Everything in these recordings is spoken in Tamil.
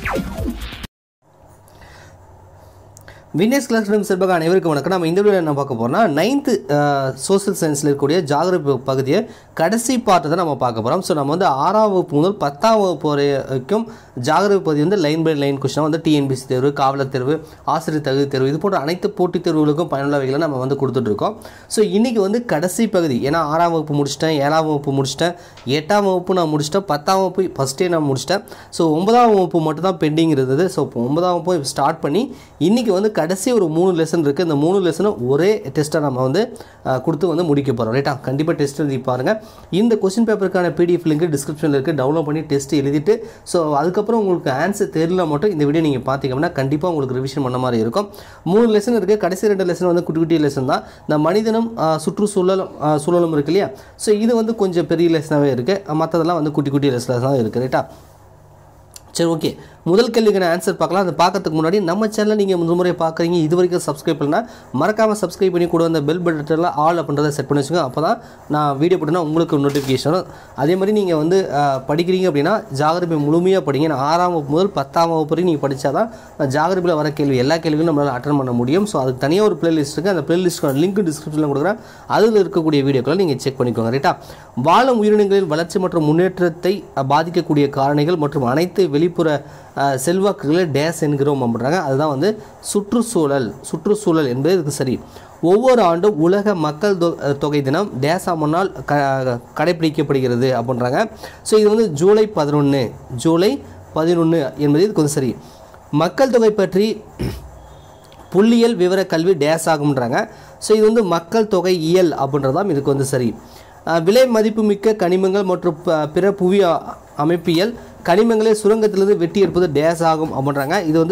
வினேஸ் கிளாஸ்ரூம் சார்பாக அனைவருக்கும் வணக்கம். நம்ம இந்த வீடியோவில் என்ன பார்க்க போகிறோம்னா 9th சோஷியல் சயின்ஸில் இருக்கக்கூடிய ஜாகிரபி பகுதியை கடைசி பார்ட்டை தான் நம்ம பார்க்க போகிறோம். ஸோ நம்ம வந்து 6ஆம் வகுப்பு முதல் 10ஆம் வகுப்பு வரைக்கும் ஜாகிரபி பகுதி வந்து லைன் பை லைன் கொஸ்டின் வந்து டிஎன்பிசி தேர்வு, காவலர் தேர்வு, ஆசிரியர் தகுதி தேர்வு இது போன்ற அனைத்து போட்டித் தேர்வுகளுக்கும் பயனுள்ளவைகளை நம்ம வந்து கொடுத்துட்ருக்கோம். ஸோ இன்றைக்கி வந்து கடைசி பகுதி, ஏன்னா 6ஆம் வகுப்பு முடிச்சிட்டேன், 7ஆம் வகுப்பு முடிச்சிட்டேன், 8ஆம் வகுப்பு நான் முடிச்சிட்டேன், 10ஆம் வகுப்பு ஃபஸ்ட்டே நான் முடிச்சிட்டேன். ஸோ 9ஆம் வகுப்பு மட்டும் தான் பெண்டிங் இருந்தது. ஸோ இப்போ 9ஆம் வகுப்பு ஸ்டார்ட் பண்ணி இன்றைக்கி வந்து கடைசி ஒரு 3 லெசன் இருக்குது. இந்த 3 லெசனும் ஒரே டெஸ்ட்டை நம்ம வந்து கொடுத்து வந்து முடிக்க போகிறோம். ரைட்டா? கண்டிப்பாக டெஸ்ட் எழுதி பாருங்கள். இந்த கொஸ்டின் பேப்பருக்கான பிடிஎஃப் லிங்க் டிஸ்கிரிப்ஷனில் இருக்குது. டவுன்லோட் பண்ணி டெஸ்ட் எழுதிட்டு ஸோ அதுக்கப்புறம் உங்களுக்கு ஆன்சர் தெரியல மட்டும் இந்த வீடியோ நீங்கள் பார்த்தீங்கன்னா கண்டிப்பாக உங்களுக்கு ரிவிஷன் பண்ண மாதிரி இருக்கும். 3 லெசன் இருக்குது. கடைசி 2 லெசன் வந்து குட்டி குட்டி லெசன் தான். இந்த மனிதனும் சுற்றுச்சூழலும் இருக்கு இல்லையா? ஸோ இது வந்து கொஞ்சம் பெரிய லெசனாகவே இருக்குது. மற்றதெல்லாம் வந்து குட்டி குட்டி லெசனாக இருக்குது. ரைட்டா? சரி, ஓகே. முதல் கேள்விக்கான ஆன்சர் பார்க்கலாம். அதை பார்க்கறதுக்கு முன்னாடி நம்ம சேனலை நீங்கள் முதல் முறை பார்க்குறீங்க, இது வரைக்கும் சப்ஸ்கிரைப் பண்ணால் மறக்காமல் சப்ஸ்கிரைப் பண்ணி கூட அந்த பெல் பட்டனில் ஆல் அப்படின்றத செட் பண்ணி வச்சுக்கோங்க. அப்போ தான் நான் வீடியோ போட்டேன்னா உங்களுக்கு நோட்டிஃபிகேஷன் வரும். அதே மாதிரி நீங்கள் வந்து படிக்கிறீங்க அப்படின்னா ஜாகிரபி முழுமையாக படிங்க. நான் 6ஆம் வகுப்பு முதல் 10ஆம் வகுப்பு வரைக்கும் நீங்கள் படித்தா தான் ஜாகிரபியில் வர கேள்வி எல்லா கேள்வியும் நம்மளால் அட்டன் பண்ண முடியும். ஸோ அதுக்கு தனியாக ஒரு பிளேலிஸ்ட் இருக்குது. அந்த பிளேலிஸ்ட்டுக்கான லிங்க் டிஸ்கிரிப்ஷனில் கொடுக்குறேன். அதில் இருக்கக்கூடிய வீடியோக்களை நீங்கள் செக் பண்ணிக்கோங்க. ரைட்டா? வாழும் உயிரினங்களின் வளர்ச்சி மற்றும் முன்னேற்றத்தை பாதிக்கக்கூடிய காரணிகள் மற்றும் அனைத்து வெளிப்புற செல்வாக்குகளை டேஸ் என்கிறோம் அப்படின்றாங்க. அதுதான் வந்து சுற்றுச்சூழல் என்பது இதுக்கு சரி. ஒவ்வொரு ஆண்டும் உலக மக்கள் தொகை தினம் டேஸ் ஆமனால் கடைபிடிக்கப்படுகிறது அப்படின்றாங்க. ஸோ இது வந்து ஜூலை 11 என்பது இதுக்கு வந்து சரி. மக்கள் தொகை பற்றி புள்ளியியல் விவர கல்வி டேஸ் ஆகும்ன்றாங்க. ஸோ இது வந்து மக்கள் தொகை இயல் அப்படின்றதான் இதுக்கு வந்து சரி. விலை மதிப்புமிக்க கனிமங்கள் மற்றும் பிற புவி அமைப்பியல் கனிமங்களை சுரங்கத்திலிருந்து வெட்டி எடுப்பது டேஸ் ஆகும் அப்படின்றாங்க. இது வந்து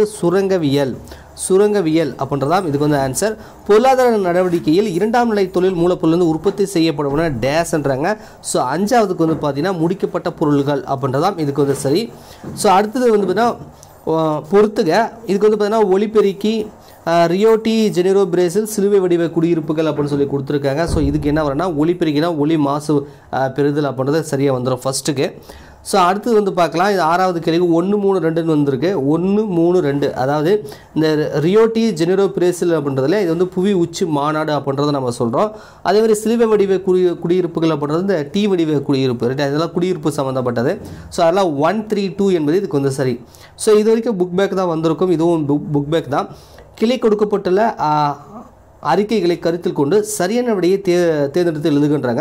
சுரங்கவியல் அப்படின்றதான் இதுக்கு வந்து ஆன்சர். பொருளாதார நடவடிக்கையில் 2ஆம் நிலை தொழில் மூலப்பொருள் உற்பத்தி செய்யப்படுவன டேஸ்ன்றாங்க. ஸோ 5ஆவதுக்கு வந்து பார்த்தீங்கன்னா முடிக்கப்பட்ட பொருள்கள் அப்படின்றதான் இதுக்கு வந்து சரி. ஸோ அடுத்தது வந்து பார்த்தீங்கன்னா பொறுத்துக இதுக்கு வந்து பார்த்தீங்கன்னா ஒலிபெருக்கி, ரியோ டி ஜெனிரோ பிரேசில் சிலுவை வடிவ குடியிருப்புகள் அப்படின்னு சொல்லி கொடுத்துருக்காங்க. ஸோ இதுக்கு என்ன வரும்னா ஒலிபெருக்கினா ஒலி மாசு பெறுதல் அப்படின்றது சரியாக வந்துடும் ஃபஸ்ட்டுக்கு. ஸோ அடுத்தது வந்து பார்க்கலாம். இது 6ஆவது கேள்வி 1-3-2 வந்திருக்கு. 1-3-2 அதாவது இந்த ரியோ டி ஜெனிரோ பிரேசில் அப்படின்றதுல இது வந்து புவி உச்சி மாநாடு அப்படின்றத நம்ம சொல்கிறோம். அதே மாதிரி சிலுவை வடிவ குடியிருப்புகள் அப்படின்றது இந்த டி வடிவ குடியிருப்பு. ரைட்? இதெல்லாம் குடியிருப்பு சம்மந்தப்பட்டது. ஸோ அதெல்லாம் 1-3-2 என்பது இதுக்கு வந்து சரி. ஸோ இது வரைக்கும் புக் பேக் தான் வந்திருக்கும். இதுவும் புக் பேக் தான். கிளை கொடுக்கப்பட்டுள்ள அறிக்கைகளை கருத்தில் கொண்டு சரியான விடையை தேர்ந்தெடுத்து எழுதுகின்றாங்க.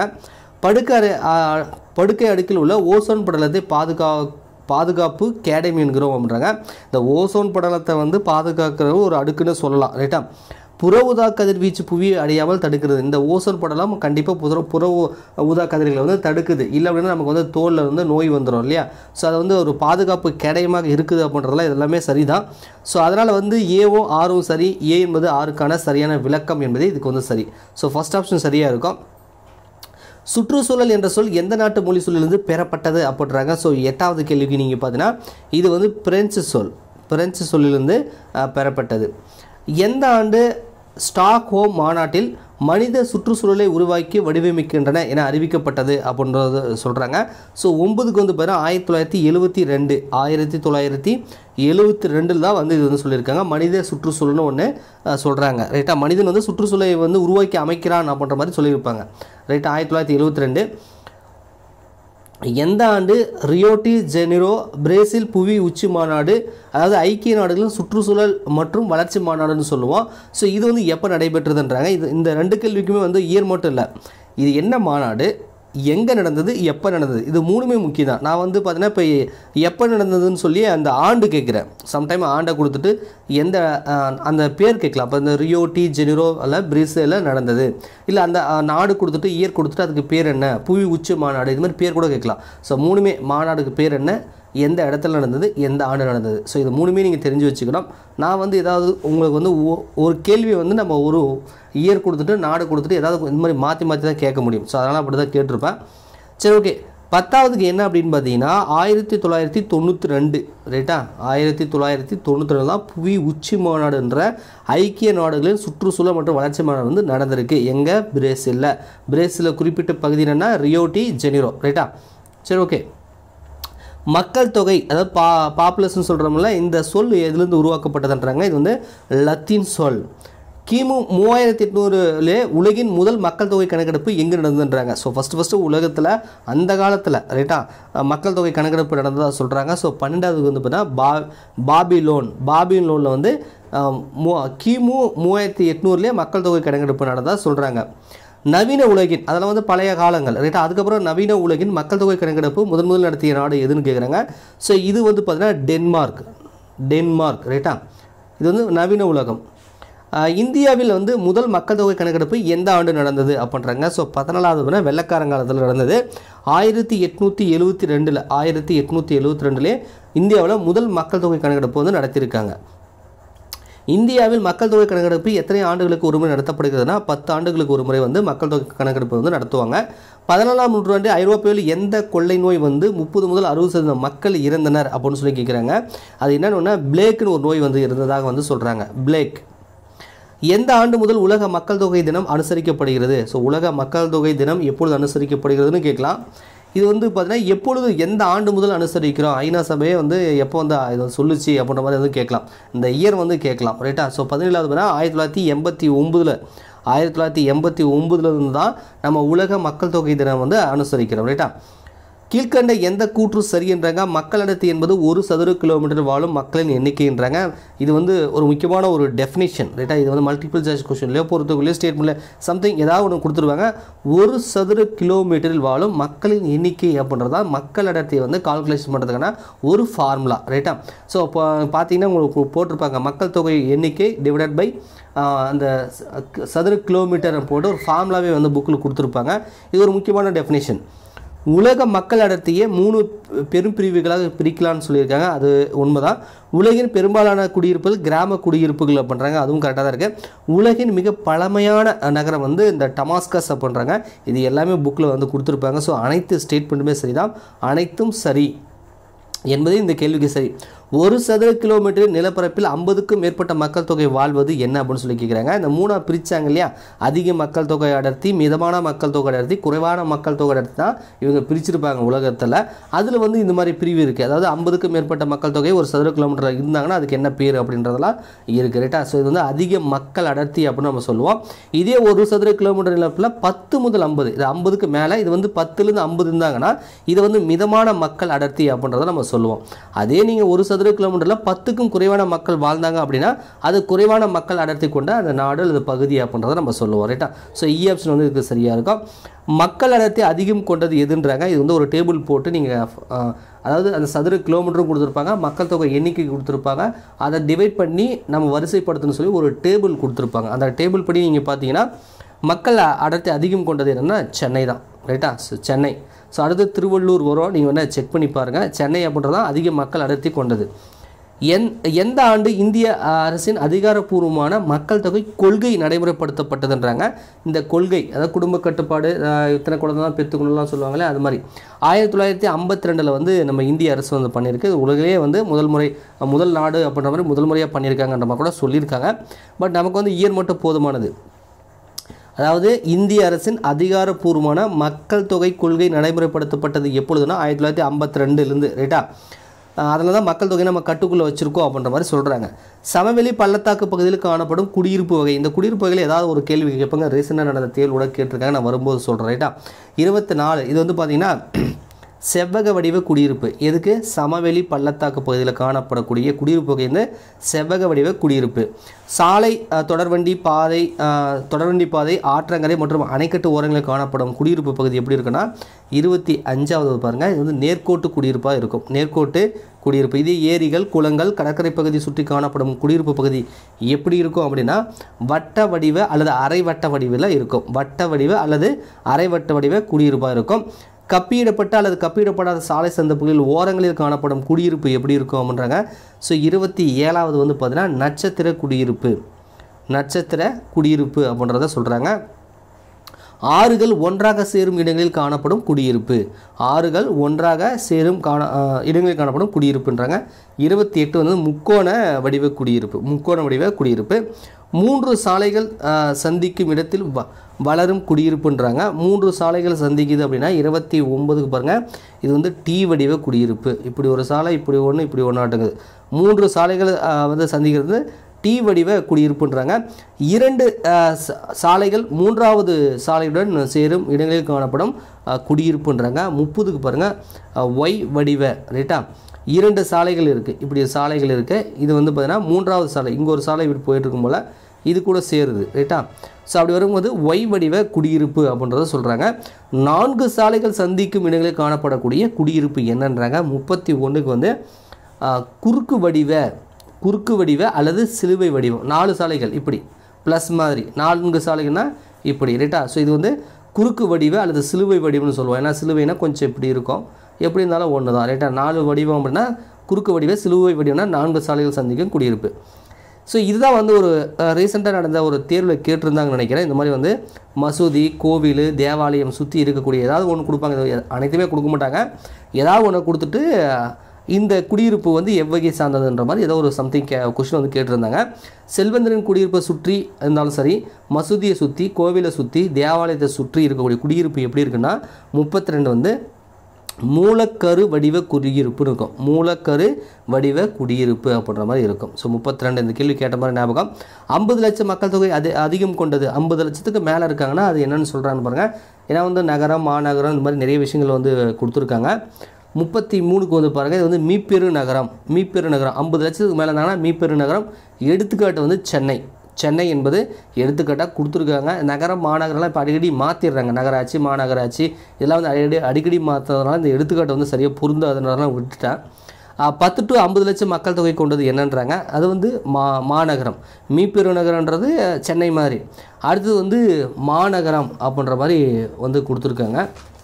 படுக்கை அடுக்கில் உள்ள ஓசோன் படலத்தை பாதுகாப்பு கேடமி என்கிறோம் அப்படின்றாங்க. இந்த ஓசோன் படலத்தை வந்து பாதுகாக்கிற ஒரு அடுக்குன்னு சொல்லலாம். ரைட்டா? புற ஊதா கதிர்வீச்சு புவி அடையாமல் தடுக்கிறது. இந்த ஓசோன் படலம் கண்டிப்பாக புற ஊதா கதிர்களை வந்து தடுக்குது. இல்லை அப்படின்னா நமக்கு வந்து தோலில் வந்து நோய் வந்துடும் இல்லையா? ஸோ அது வந்து ஒரு பாதுகாப்பு கேடயமாக இருக்குது அப்படின்றதுலாம் இதெல்லாமே சரிதான். ஸோ அதனால் வந்து ஏவும் ஆரும் சரி. ஏ என்பது ஆருக்கான சரியான விளக்கம் என்பது இதுக்கு வந்து சரி. ஸோ ஃபர்ஸ்ட் ஆப்ஷன் சரியாக இருக்கும். சுற்றுச்சூழல் என்ற சொல் எந்த நாட்டு மொழி சொல்லிலிருந்து பெறப்பட்டது அப்படின்றாங்க. ஸோ 8ஆவது கேள்விக்கு நீங்கள் பார்த்தீங்கன்னா இது வந்து பிரெஞ்சு சொல்லிலிருந்து பெறப்பட்டது. எந்த ஆண்டு ஸ்டாக்ஹோம் மாநாட்டில் மனித சுற்றுச்சூழலை உருவாக்கி வடிவமைக்கின்றன என அறிவிக்கப்பட்டது அப்படின்றது சொல்கிறாங்க. ஸோ 9க்கு வந்து பார்த்தீங்கன்னா 1972 தான் வந்து இது வந்து சொல்லியிருக்காங்க. மனித சுற்றுச்சூழல்னு ஒன்று சொல்கிறாங்க. ரைட்டா? மனிதன் வந்து சுற்றுச்சூழலை வந்து உருவாக்கி அமைக்கிறான் அப்படின்ற மாதிரி சொல்லியிருப்பாங்க. ரைட்டா? 1972. எந்த ஆண்டு ரியோ டி ஜெனிரோ பிரேசில் புவி உச்சி மாநாடு, அதாவது ஐக்கிய நாடுகளின் சுற்றுச்சூழல் மற்றும் வளர்ச்சி மாநாடுன்னு சொல்லுவோம். ஸோ இது வந்து எப்போ நடைபெற்றதுன்றாங்க. இந்த 2 கேள்விக்குமே வந்து இயர் மட்டும் இல்லை, இது என்ன மாநாடு, எங்கே நடந்தது, எப்போ நடந்தது, இது 3மே முக்கியம் தான். நான் வந்து பார்த்தீங்கன்னா இப்போ எப்போ நடந்ததுன்னு சொல்லி அந்த ஆண்டு கேட்குறேன். சம்டைம் ஆண்டை கொடுத்துட்டு எந்த அந்த பேர் கேட்கலாம். அப்போ இந்த ரியோ டி ஜெனிரோ அல்ல பிரேசிலில் நடந்தது, இல்லை அந்த நாடு கொடுத்துட்டு இயர் கொடுத்துட்டு அதுக்கு பேர் என்ன, புவி உச்சி மாநாடு, இது மாதிரி பேர் கூட கேட்கலாம். ஸோ 3மே மாநாடுக்கு பேர் என்ன, எந்த இடத்துல நடந்தது, எந்த ஆண்டு நடந்தது. ஸோ இது 3மே நீங்கள் தெரிஞ்சு வச்சுக்கணும். நான் வந்து ஏதாவது உங்களுக்கு வந்து ஒரு கேள்வியை வந்து நம்ம ஒரு இயர் கொடுத்துட்டு நாடு கொடுத்துட்டு ஏதாவது இந்த மாதிரி மாற்றி தான் கேட்க முடியும். ஸோ அதனால் அப்படி தான் கேட்டிருப்பேன். சரி, ஓகே. 10ஆவதுக்கு என்ன அப்படின்னு பார்த்தீங்கன்னா 1992. ரைட்டா? 1992 தான் புவி உச்சி மாநாடுன்ற ஐக்கிய நாடுகளின் சுற்றுச்சூழல் மற்றும் வளர்ச்சி மாநாடு வந்து நடந்திருக்கு. எங்கே? பிரேசிலில் குறிப்பிட்ட பகுதி என்னென்னா ரியோ டி ஜெனிரோ. ரைட்டா? சரி, ஓகே. மக்கள் தொகை அதாவது பாப்புலேஷன் சொல்கிறோம்ல, இந்த சொல் எதுலேருந்து உருவாக்கப்பட்டதுன்றாங்க. இது வந்து லத்தீன் சொல். கிமு 3800 உலகின் முதல் மக்கள் தொகை கணக்கெடுப்பு எங்கே நடந்ததுன்றாங்க. ஸோ ஃபஸ்ட்டு உலகத்தில் அந்த காலத்தில் ரைட்டா மக்கள் தொகை கணக்கெடுப்பு நடந்ததாக சொல்கிறாங்க. ஸோ 12வது வந்து பார்த்தீங்கன்னா பாபிலோனில் வந்து கிமு 3800 மக்கள் தொகை கணக்கெடுப்பு நடந்ததாக சொல்கிறாங்க. நவீன உலகின் அதெல்லாம் வந்து பழைய காலங்கள் ரைட்டா. அதுக்கப்புறம் நவீன உலகின் மக்கள் தொகை கணக்கெடுப்பு முதல் நடத்திய நாடு எதுன்னு கேட்குறாங்க. ஸோ இது வந்து பார்த்தீங்கன்னா டென்மார்க் ரைட்டா. இது வந்து நவீன உலகம். இந்தியாவில் வந்து முதல் மக்கள் தொகை கணக்கெடுப்பு எந்த ஆண்டு நடந்தது அப்படின்றாங்க. ஸோ 14வது வெள்ளைக்காரங்காலத்தில் நடந்தது 1872 இந்தியாவில் முதல் மக்கள் தொகை கணக்கெடுப்பு வந்து நடத்தியிருக்காங்க. இந்தியாவில் மக்கள் தொகை கணக்கெடுப்பு எத்தனை ஆண்டுகளுக்கு ஒரு முறை நடத்தப்படுகிறதுனா 10 ஆண்டுகளுக்கு ஒரு முறை வந்து மக்கள் தொகை கணக்கெடுப்பு வந்து நடத்துவாங்க. 14ஆம் நூற்றாண்டு ஐரோப்பாவில் எந்த கொள்ளை நோய் வந்து 30 முதல் 60% மக்கள் இறந்தனர் அப்படின்னு சொல்லி கேட்குறாங்க. அது என்னென்னா பிளேக்னு ஒரு நோய் வந்து இருந்ததாக வந்து சொல்கிறாங்க. பிளேக். எந்த ஆண்டு முதல் உலக மக்கள் தொகை தினம் அனுசரிக்கப்படுகிறது? ஸோ உலக மக்கள் தொகை தினம் எப்பொழுது அனுசரிக்கப்படுகிறதுன்னு கேட்கலாம். இது வந்து பார்த்தீங்கன்னா எப்பொழுது எந்த ஆண்டு முதல் அனுசரிக்கிறோம், ஐநா சபையே வந்து எப்போ வந்து இதை சொல்லுச்சு அப்படின்ற மாதிரி வந்து கேட்கலாம். இந்த இயர் வந்து கேட்கலாம் ரைட்டா. ஸோ 17வது 1989 தான் நம்ம உலக மக்கள் தொகை தினம் வந்து அனுசரிக்கிறோம் ரைட்டா. கீழ்கண்ட எந்த கூற்று சரி என்றாங்க. மக்கள் அடர்த்தி என்பது 1 சதுர கிலோமீட்டர் வாழும் மக்களின் எண்ணிக்கைன்றாங்க. இது வந்து ஒரு முக்கியமான ஒரு டெஃபினிஷன் ரைட்டா. இது வந்து மல்டிபிள் சாய்ஸ் கொஸ்டின்லையோ பொறுத்தவரையிலே ஸ்டேட்மெண்ட்டில் சம்திங் ஏதாவது ஒன்று கொடுத்துருவாங்க. 1 சதுர கிலோமீட்டரில் வாழும் மக்களின் எண்ணிக்கை அப்படின்றதா மக்கள் அடர்த்தியை வந்து கால்குலேஷன் பண்ணுறதுக்கான ஒரு ஃபார்முலா ரைட்டா. ஸோ இப்போ பார்த்தீங்கன்னா உங்களுக்கு போட்டிருப்பாங்க மக்கள் தொகை எண்ணிக்கை டிவைடட் பை அந்த சதுர கிலோமீட்டர் போட்டு ஒரு ஃபார்முலாவே வந்து புக்கில் கொடுத்துருப்பாங்க. இது ஒரு முக்கியமான டெஃபினேஷன். உலக மக்கள் அடர்த்தியை 3 பெரும் பிரிவுகளாக பிரிக்கலான்னு சொல்லியிருக்காங்க. அது உண்மைதான். உலகின் பெரும்பாலான குடியிருப்புகள் கிராம குடியிருப்புகள் அப்படின்றாங்க. அதுவும் கரெக்டாக தான் இருக்குது. உலகின் மிக பழமையான நகரம் வந்து இந்த டமாஸ்கஸ் அப்படின்றாங்க. இது எல்லாமே புக்கில் வந்து கொடுத்துருப்பாங்க. ஸோ அனைத்து ஸ்டேட்மெண்ட்டுமே சரிதான், அனைத்தும் சரி என்பது இந்த கேள்விக்கு சரி. 1 சதுர கிலோமீட்டர் நிலப்பரப்பில் 50க்கும் மேற்பட்ட மக்கள் தொகை வாழ்வது என்ன அப்படின்னு சொல்லி கேட்குறாங்க. இந்த 3 பிரிச்சாங்க இல்லையா, அதிக மக்கள் தொகை அடர்த்தி, மிதமான மக்கள் தொகை அடர்த்தி, குறைவான மக்கள் தொகை அடர்த்தி தான் இவங்க பிரிச்சிருப்பாங்க உலகத்தில். அதில் வந்து இந்த மாதிரி பிரிவு இருக்குது. அதாவது 50க்கும் மேற்பட்ட மக்கள் தொகை 1 சதுர கிலோமீட்டர் இருந்தாங்கன்னா அதுக்கு என்ன பேர் அப்படின்றதெல்லாம் இருக்குது ரைட்டா. ஸோ இது வந்து அதிக மக்கள் அடர்த்தி அப்படின்னு நம்ம சொல்லுவோம். இதே 1 சதுர கிலோமீட்டர் நிலப்பில் 10 முதல் 50, இது 50க்கு மேலே, இது வந்து 10லேருந்து 50 இருந்தாங்கன்னா இது வந்து மிதமான மக்கள் அடர்த்தி அப்படின்றத நம்ம சொல்லுவோம். அதே நீங்கள் 1 சதுர கிலோமீட்டரில் 10க்கும் குறைவான மக்கள் வாழ்ந்தாங்க அப்படின்னா அது குறைவான மக்கள் அடர்த்தி கொண்ட அந்த நாடு அல்லது பகுதி அப்படின்றத நம்ம சொல்லுவோம் ரைட்டா. ஸோ ஆப்ஷன் வந்து இதுக்கு சரியாக இருக்கும். மக்கள் அடர்த்தி அதிகம் கொண்டது எதுன்றாங்க. இது வந்து ஒரு டேபிள் போட்டு நீங்கள் அதாவது அந்த சதுர கிலோமீட்டரும் கொடுத்துருப்பாங்க, மக்கள் தொகை எண்ணிக்கை கொடுத்துருப்பாங்க, அதை டிவைட் பண்ணி நம்ம வரிசைப்படுத்தணும்னு சொல்லி ஒரு டேபிள் கொடுத்துருப்பாங்க. அந்த டேபிள் படி நீங்கள் பார்த்தீங்கன்னா மக்கள் அடர்த்தி அதிகம் கொண்டது என்னென்னா சென்னை தான் ரைட்டா. ஸோ சென்னை. ஸோ அடுத்து திருவள்ளூர் வரும், நீங்கள் வேணால் செக் பண்ணி பாருங்கள். சென்னை அப்படின்றது தான் அதிக மக்கள் அடர்த்தி கொண்டது. எந்த ஆண்டு இந்திய அரசின் அதிகாரப்பூர்வமான மக்கள் தொகை கொள்கை நடைமுறைப்படுத்தப்பட்டதுன்றாங்க. இந்த கொள்கை அதாவது குடும்ப கட்டுப்பாடு, இத்தனை குழந்தை தான் பெற்றுக்கணும்லாம் சொல்லுவாங்களே, அது மாதிரி 1952 வந்து நம்ம இந்திய அரசு வந்து பண்ணியிருக்கு. உலகிலேயே வந்து முதல் நாடு அப்படின்ற மாதிரி முதல் முறையாக பண்ணியிருக்காங்கன்ற மாதிரி கூட சொல்லியிருக்காங்க. பட் நமக்கு வந்து இயர் மட்டும் போதுமானது. அதாவது இந்திய அரசின் அதிகாரப்பூர்வமான மக்கள் தொகை கொள்கை நடைமுறைப்படுத்தப்பட்டது எப்பொழுதுனா 1952 ரைட்டா. அதில் தான் மக்கள் தொகை நம்ம கட்டுக்குள்ளே வச்சுருக்கோம் அப்படின்ற மாதிரி சொல்கிறாங்க. சமவெளி பள்ளத்தாக்கு பகுதியில் காணப்படும் குடியிருப்பு வகை. இந்த குடியிருப்பு வகையில் ஏதாவது ஒரு கேள்வி கேட்பாங்க. ரீசெண்டாக நடந்த தேர்வு கூட கேட்டிருக்காங்க, நான் வரும்போது சொல்கிறேன் ரைட்டா. 24 இது வந்து பார்த்திங்கன்னா செவ்வக வடிவ குடியிருப்பு. எதுக்கு? சமவெளி பள்ளத்தாக்கு பகுதியில் காணப்படக்கூடிய குடியிருப்பு வகை வந்து செவ்வக வடிவ குடியிருப்பு. சாலை, தொடர்வண்டி பாதை, ஆற்றங்கரை மற்றும் அணைக்கட்டு ஓரங்களில் காணப்படும் குடியிருப்பு பகுதி எப்படி இருக்குன்னா 25வது பாருங்கள். இது வந்து நேர்கோட்டு குடியிருப்பாக இருக்கும். நேர்கோட்டு குடியிருப்பு. இது ஏரிகள், குளங்கள், கடற்கரை பகுதி சுற்றி காணப்படும் குடியிருப்பு பகுதி எப்படி இருக்கும் அப்படின்னா வட்ட வடிவ அல்லது அரை வட்ட வடிவில் இருக்கும். வட்ட வடிவ அல்லது அரை வட்ட வடிவ குடியிருப்பாக இருக்கும். கப்பியிடப்பட்ட அல்லது கப்பியிடப்படாத சாலை சந்தப்புகளில் ஓரங்களில் காணப்படும் குடியிருப்பு எப்படி இருக்கும் அப்படின்றாங்க. ஸோ 27வது வந்து பார்த்தீங்கன்னா நட்சத்திர குடியிருப்பு அப்படின்றத சொல்கிறாங்க. ஆறுகள் ஒன்றாக சேரும் இடங்களில் காணப்படும் குடியிருப்பு. ஆறுகள் ஒன்றாக சேரும் இடங்களில் காணப்படும் குடியிருப்புன்றாங்க. 28 வந்து முக்கோண வடிவ குடியிருப்பு. 3 சாலைகள் சந்திக்கும் இடத்தில் வளரும் குடியிருப்புன்றாங்க. 3 சாலைகள் சந்திக்குது அப்படின்னா 29க்கு பாருங்கள், இது வந்து டி வடிவ குடியிருப்பு. இப்படி ஒரு சாலை, இப்படி ஒன்று, இப்படி ஒன்றாட்டுங்குது. 3 சாலைகள் வந்து சந்திக்கிறது டி வடிவ குடியிருப்புன்றாங்க. 2 சாலைகள் 3வது சாலையுடன் சேரும் இடங்களில் காணப்படும் குடியிருப்புன்றாங்க. 30க்கு பாருங்கள், ஒய் வடிவ, ரைட்டா, 2 சாலைகள் இருக்குது, இப்படி சாலைகள் இருக்குது. இது வந்து பார்த்திங்கன்னா 3வது சாலை, இங்கே ஒரு சாலை இப்படி போயிட்டுருக்கும் போல் இது கூட சேருது, ரைட்டா. ஸோ அப்படி வரும்போது ஒய் வடிவ குடியிருப்பு அப்படின்றத சொல்கிறாங்க. 4 சாலைகள் சந்திக்கும் இடங்களில் காணப்படக்கூடிய குடியிருப்பு என்னன்றாங்க. 31க்கு வந்து குறுக்கு வடிவ அல்லது சிலுவை வடிவம். 4 சாலைகள் இப்படி ப்ளஸ் மாதிரி, 4 சாலைகள்னால் இப்படி, ரைட்டா. ஸோ இது வந்து குறுக்கு வடிவ அல்லது சிலுவை வடிவம்னு சொல்லுவோம். ஏன்னா சிலுவைனா கொஞ்சம் இப்படி இருக்கும், எப்படி இருந்தாலும் ஒன்று தான், ரைட்டா. 4 வடிவம் அப்படின்னா குறுக்கு வடிவ, சிலுவை வடிவம்னா 4 சாலைகள் சந்திக்கும் குடியிருப்பு. ஸோ இதுதான் வந்து ஒரு ரீசெண்டாக நடந்த ஒரு தேர்வில் கேட்டிருந்தாங்கன்னு நினைக்கிறேன். இந்த மாதிரி வந்து மசூதி, கோவில், தேவாலயம் சுற்றி இருக்கக்கூடிய ஏதாவது ஒன்று கொடுப்பாங்க. அனைத்துமே கொடுக்க மாட்டாங்க, ஏதாவது ஒன்று கொடுத்துட்டு இந்த குடியிருப்பு வந்து எவ்வகை சார்ந்ததுன்ற மாதிரி ஏதோ ஒரு சம்திங் கொஸ்டின் வந்து கேட்டிருந்தாங்க. செல்வந்தரின் குடியிருப்பை சுற்றி இருந்தாலும் சரி, மசூதியை சுற்றி, கோவிலை சுற்றி, தேவாலயத்தை சுற்றி இருக்கக்கூடிய குடியிருப்பு எப்படி இருக்குன்னா 32 வந்து மூலக்கரு வடிவ குடியிருப்புன்னு இருக்கும். மூலக்கரு வடிவ குடியிருப்பு அப்படின்ற மாதிரி இருக்கும். ஸோ 32 இந்த கேள்வி கேட்ட மாதிரி ஞாபகம். 50 லட்சம் மக்கள் தொகை அதிகம் கொண்டது, 50 லட்சத்துக்கு மேலே இருக்காங்கன்னா அது என்னென்னு சொல்கிறான்னு பாருங்கள். ஏன்னா வந்து நகரம், மாநகரம் இந்த மாதிரி நிறைய விஷயங்கள் வந்து கொடுத்துருக்காங்க. 33க்கு வந்து பாருங்கள், இது வந்து மீப்பெரு நகரம். 50 லட்சத்துக்கு மேலே இருந்தாங்கன்னா மீப்பெரு நகரம். எடுத்துக்காட்டு வந்து சென்னை என்பது எடுத்துக்காட்டாக கொடுத்துருக்காங்க. நகரம், மாநகரம்லாம் இப்போ அடிக்கடி மாற்றிடுறாங்க. நகராட்சி, மாநகராட்சி இதெல்லாம் வந்து அடிக்கடி மாற்றுறதுனால இந்த எடுத்துக்காட்டு வந்து சரியாக பொருந்தாதுனால விட்டுட்டேன். 10 to 50 லட்சம் மக்கள் தொகை கொண்டது என்னன்றாங்க. அது வந்து மாநகரம். மீப்பெரு நகரன்றது சென்னை மாதிரி. அடுத்தது வந்து மாநகரம் அப்படின்ற மாதிரி வந்து கொடுத்துருக்காங்க.